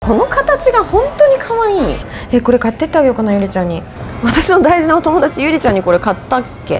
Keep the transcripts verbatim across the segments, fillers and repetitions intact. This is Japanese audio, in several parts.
この形が本当に可愛い。え、これ買ってってあげようかな、ゆりちゃんに。私の大事なお友達ゆりちゃんにこれ買ったっけ。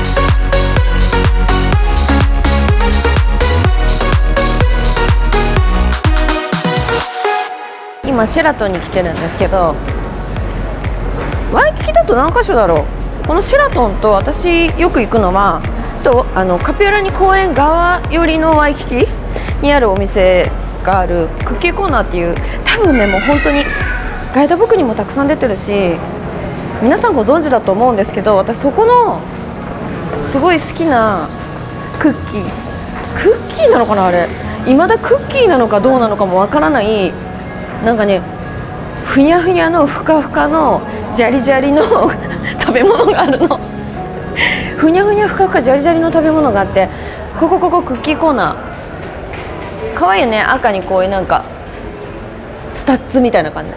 今シェラトンに来てるんですけど、ワイキキだと何か所だろう。このシェラトンと私よく行くのはとあのカピオラニ公園側寄りのワイキキにあるお店があるクッキーコーナーっていう、多分ねもう本当にガイドブックにもたくさん出てるし皆さんご存知だと思うんですけど、私そこのすごい好きなクッキークッキーなのかな、あれ未だクッキーなのかどうなのかもわからない、なんかねふにゃふにゃのふかふかのジャリジャリの食べ物があるのふにゃふにゃふかふかジャリジャリの食べ物があって、ここここクッキーコーナーかわいいよね。赤にこういうなんかスタッツみたいな感じ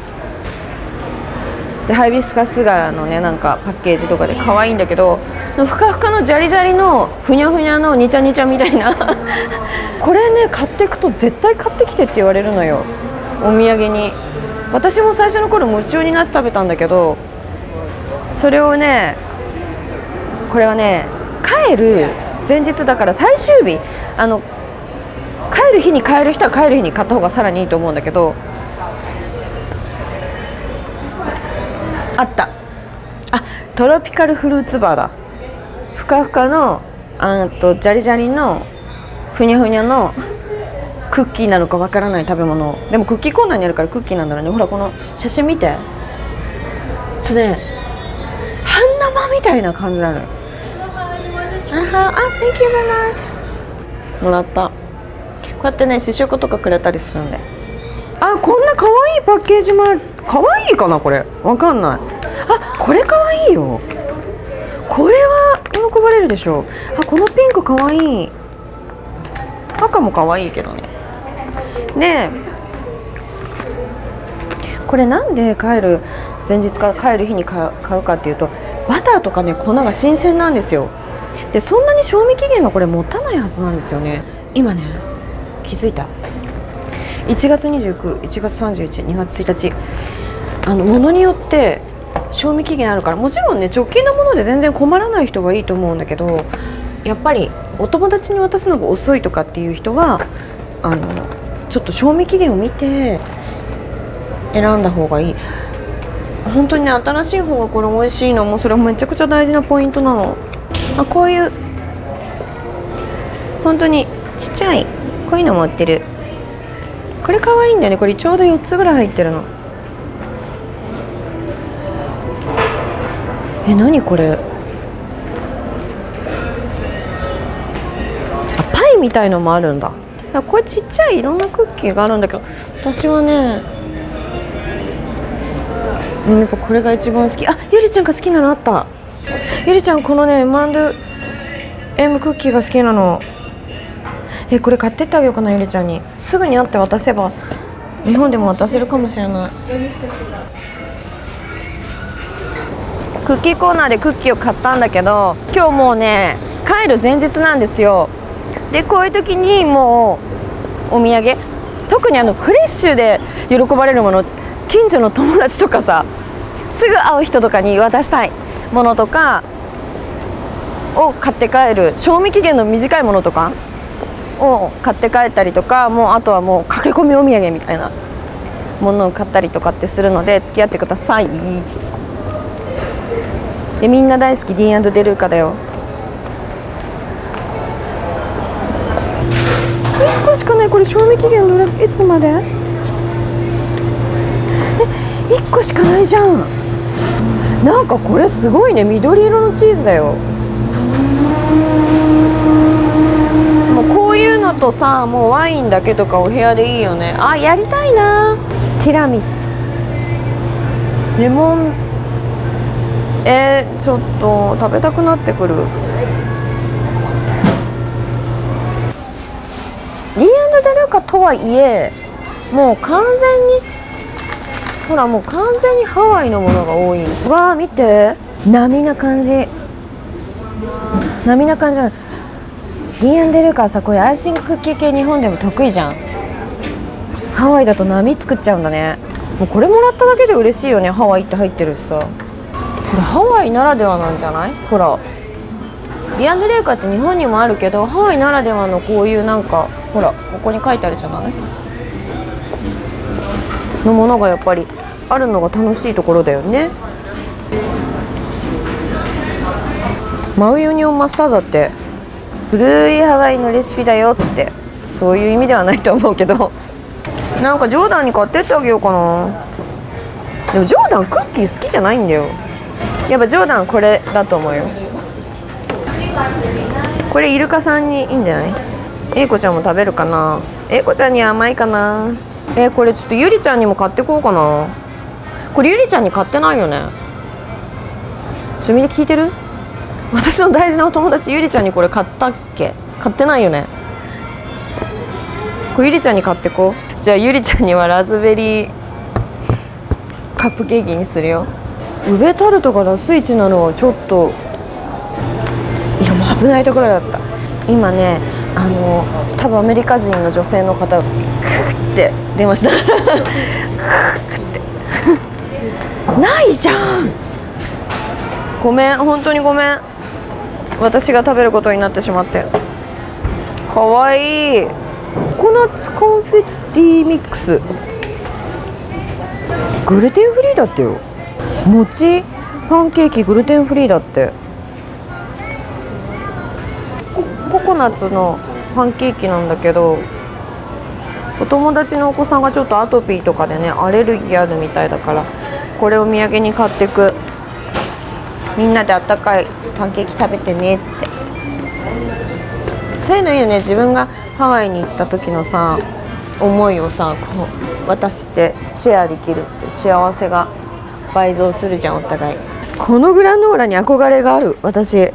で、ハイビスカス柄のねなんかパッケージとかで可愛いんだけど、ふかふかのジャリジャリのふにゃふにゃのにちゃにちゃみたいなこれね買っていくと絶対買ってきてって言われるのよ、お土産に。私も最初の頃夢中になって食べたんだけど、それをねこれはね帰る前日だから最終日、あの帰る日に帰る人は帰る日に買った方がさらにいいと思うんだけど、あったあトロピカルフルーツバーだ。ふかふかのあとジャリジャリのふにゃふにゃのクッキーなのかわからない食べ物、でもクッキーコーナーにあるからクッキーなんだろうね。ほらこの写真見て、そうね半生みたいな感じなのよ。あ、Thank you very much。もらった。こうやってね試食とかくれたりするんで。あ、こんな可愛いパッケージもある。可愛いかなこれ、わかんない。あ、これ可愛いよ。これは喜ばれるでしょ。あ、このピンク可愛い。赤も可愛いけどね。でこれなんで帰る前日から帰る日に買うかっていうと、バターとかね粉が新鮮なんですよ。でそんなに賞味期限がこれ持たないはずなんですよね。今ね気づいた。いちがつにじゅうくにち、いちがつさんじゅういちにち、にがつついたち、あの物によって賞味期限あるから、もちろんね直近のもので全然困らない人はいいと思うんだけど、やっぱりお友達に渡すのが遅いとかっていう人はあのちょっと賞味期限を見て選んだ方がいい。本当にね新しい方がこれ美味しいのもそれもめちゃくちゃ大事なポイントなの。あ、こういう本当にちっちゃいこういうのも売ってる。これ可愛いんだよね。これちょうどよっつぐらい入ってるの。え、何これ。あ、パイみたいのもあるんだ。これちっちゃいいろんなクッキーがあるんだけど、私はねやっぱこれが一番好き。あ、ゆりちゃんが好きなのあった。ゆりちゃんこのね エムアンドエム クッキーが好きなの。え、これ買ってってあげようかな、ゆりちゃんに。すぐに会って渡せば日本でも渡せるかもしれない。クッキーコーナーでクッキーを買ったんだけど、今日もうね帰る前日なんですよ。でこういう時にもうお土産、特にあのフレッシュで喜ばれるもの、近所の友達とかさ、すぐ会う人とかに渡したいものとかを買って帰る、賞味期限の短いものとかを買って帰ったりとか、もうあとはもう駆け込みお土産みたいなものを買ったりとかってするので付き合ってください。でみんな大好きディーン&デルーカだよ。いっこしかない。これ賞味期限どれいつまで？え、いっこしかないじゃん。なんかこれすごいね、緑色のチーズだよ。もうこういうのとさ、もうワインだけとかお部屋でいいよね。あ、やりたいな。ティラミス、レモン、えー、ちょっと食べたくなってくる。ディーン&デルーカとはいえもう完全にほらもう完全にハワイのものが多い。わあ見て、波な感じ、波な感じ。ディーン&デルーカはさ、こういうアイシングクッキー系日本でも得意じゃん。 ハワイだと波作っちゃうんだね。もうこれもらっただけで嬉しいよね。ハワイって入ってるしさ。これハワイならではなんじゃない？ほらディアンドレイカーって日本にもあるけど、ハワイならではのこういうなんかほらここに書いてあるじゃないのものがやっぱりあるのが楽しいところだよね。マウイオニオンマスタードって古いハワイのレシピだよっつって、そういう意味ではないと思うけど、なんかジョーダンに買ってってあげようかな。でもジョーダンクッキー好きじゃないんだよ。やっぱジョーダンこれだと思うよ。これイルカさんにいいんじゃない？英子ちゃんも食べるかな。英子ちゃんには甘いかな。えー、これちょっとゆりちゃんにも買ってこうかな。これゆりちゃんに買ってないよね。ちょみで聞いてる？私の大事なお友達ゆりちゃんにこれ買ったっけ？買ってないよね。これゆりちゃんに買ってこう。じゃあゆりちゃんにはラズベリーカップケーキにするよ。ウベタルトがラスイチなのはちょっと、いやもう危ないところだった。今ね、あの多分アメリカ人の女性の方がクーって出ましたクーってないじゃん。ごめん、本当にごめん。私が食べることになってしまって。かわいい。ココナッツコンフェッティミックス、グルテンフリーだってよ。餅パンケーキグルテンフリーだって。ココナッツのパンケーキなんだけど、お友達のお子さんがちょっとアトピーとかでねアレルギーあるみたいだから、これを土産に買ってく。みんなであったかいパンケーキ食べてねって。そういうのいいよね。自分がハワイに行った時のさ思いをさこう渡してシェアできるって幸せが倍増するじゃん、お互い。このグラノーラに憧れがある。私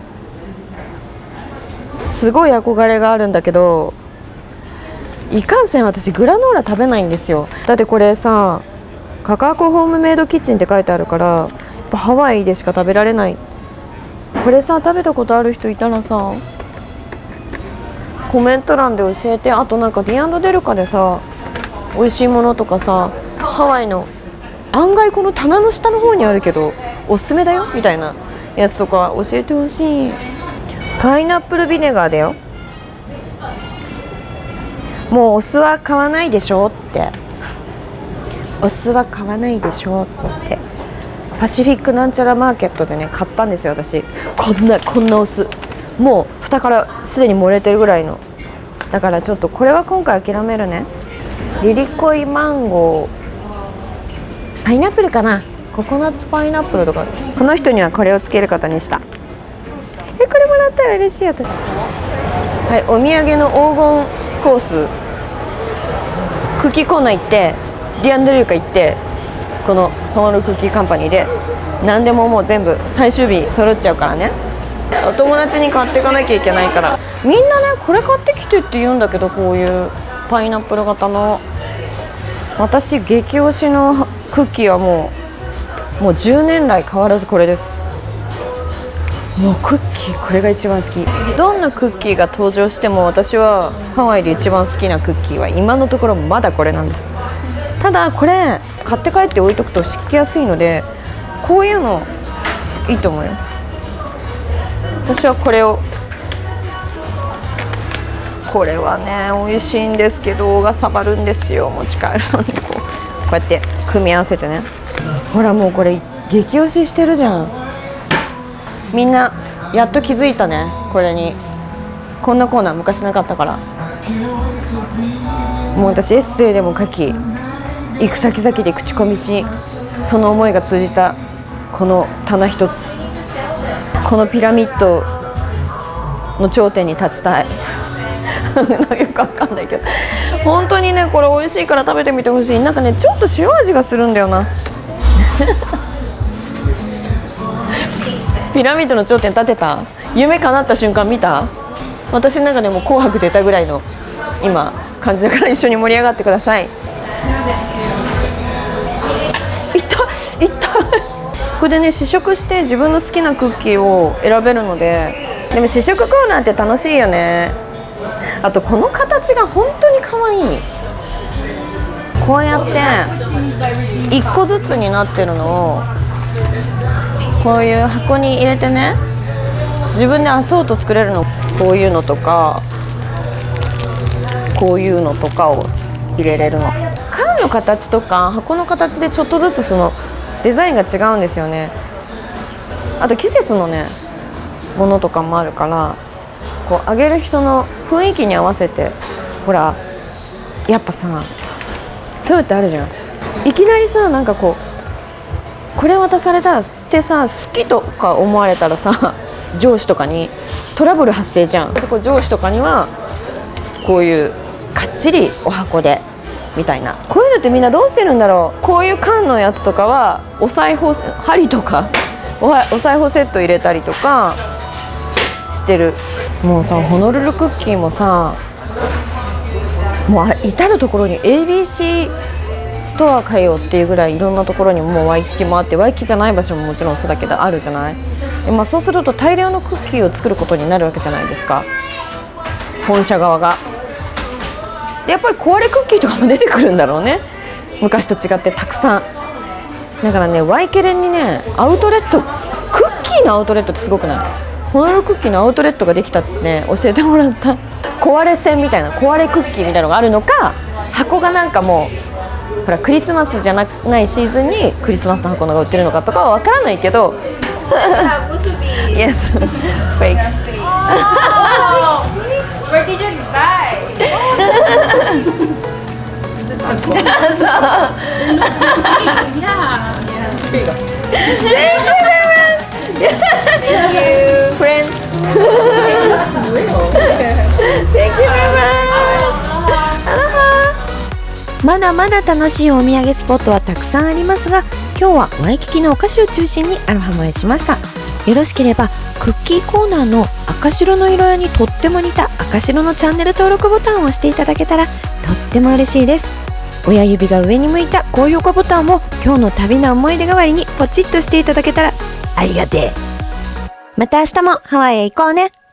すごい憧れがあるんだけど、いかんせん私グラノーラ食べないんですよ。だってこれさカカアコホームメイドキッチンって書いてあるから、やっぱハワイでしか食べられない。これさ食べたことある人いたらさコメント欄で教えて。あとなんかディアンドデルカでさ美味しいものとかさ、ハワイの案外この棚の下の方にあるけどおすすめだよみたいなやつとか教えてほしい。パイナップルビネガーだよ。もうお酢は買わないでしょって、お酢は買わないでしょってパシフィックなんちゃらマーケットでね買ったんですよ私。こんなこんなお酢、もう蓋からすでに漏れてるぐらいの。だからちょっとこれは今回諦めるね。リリコイマンゴー、パイナップルかな、ココナッツパイナップルとか。この人にはこれをつけることにした。え、これもらったら嬉しいやつ。はい、お土産の黄金コース、クッキーコーナー行ってディアンドレルカ行って、このホノルルクッキーカンパニーで何でももう全部最終日揃っちゃうからね。お友達に買っていかなきゃいけないから、みんなねこれ買ってきてって言うんだけど、こういうパイナップル型の。私激推しのクッキーはもうもうじゅうねん来変わらずこれです。もうクッキーこれが一番好き。どんなクッキーが登場しても私はハワイで一番好きなクッキーは今のところまだこれなんです。ただこれ買って帰って置いとくと湿気やすいので、こういうのいいと思うよ。私はこれを、これはね美味しいんですけどがさばるんですよ。持ち帰るのにこうこうやって組み合わせてね。ほらもうこれ激推ししてるじゃん。みんなやっと気づいたね、これに。こんなコーナー昔なかったから。もう私エッセイでも書き、行く先々で口コミし、その思いが通じたこの棚一つ、このピラミッドの頂点に立ちたいよくわかんないけど、本当にねこれ美味しいから食べてみてほしい。なんかねちょっと塩味がするんだよなピラミッドの頂点立てた、夢叶った瞬間見た。私の中でも紅白出たぐらいの今感じだから、一緒に盛り上がってください。いったいったこれでね試食して自分の好きなクッキーを選べるので。でも試食コーナーって楽しいよね。あとこの形が本当に可愛い。 こうやっていっこずつになってるのをこういう箱に入れてね、自分でアソート作れるの。こういうのとかこういうのとかを入れれるの。缶の形とか箱の形でちょっとずつそのデザインが違うんですよね。あと季節のねものとかもあるから、こうあげる人の雰囲気に合わせて、ほらやっぱさそういうのってあるじゃん。いきなりさ、なんかこうこれ渡されたらってさ、好きとか思われたらさ、上司とかにトラブル発生じゃん。こう上司とかにはこういうかっちりお箱でみたいな。こういうのってみんなどうしてるんだろう。こういう缶のやつとかはお裁縫針とかお裁縫セット入れたりとかしてる。もうさ、ホノルルクッキーもさ、もうあ至る所に エービーシー ストアかよっていうぐらいいろんなところにもうワイキキもあって、ワイキキじゃない場所ももちろんそうだけどあるじゃない。で、まあ、そうすると大量のクッキーを作ることになるわけじゃないですか、本社側が。でやっぱり壊れクッキーとかも出てくるんだろうね、昔と違ってたくさん。だからね、ワイケレにねアウトレット、クッキーのアウトレットってすごくない？ホノルルクッキーのアウトレットができたってね教えてもらった。壊れ線みたいな、壊れクッキーみたいなのがあるのか、箱がなんかもうほらクリスマスじゃなないシーズンにクリスマスの箱のが売ってるのかとかはわからないけどYes. Fake. Oh, where did you buy? Is it so cool? Yeah. Thank you very much. Thank you. Friends. That's real. Thank you very much. Aloha. まだまだ楽しいお土産スポットはたくさんありますが、今日はワイキキのお菓子を中心にアロハマへしました。よろしければクッキーコーナーの赤白の色合いにとっても似た赤白のチャンネル登録ボタンを押していただけたらとっても嬉しいです。親指が上に向いた高評価ボタンも今日の旅の思い出代わりにポチッとしていただけたらありがてえ。また明日もハワイへ行こうね。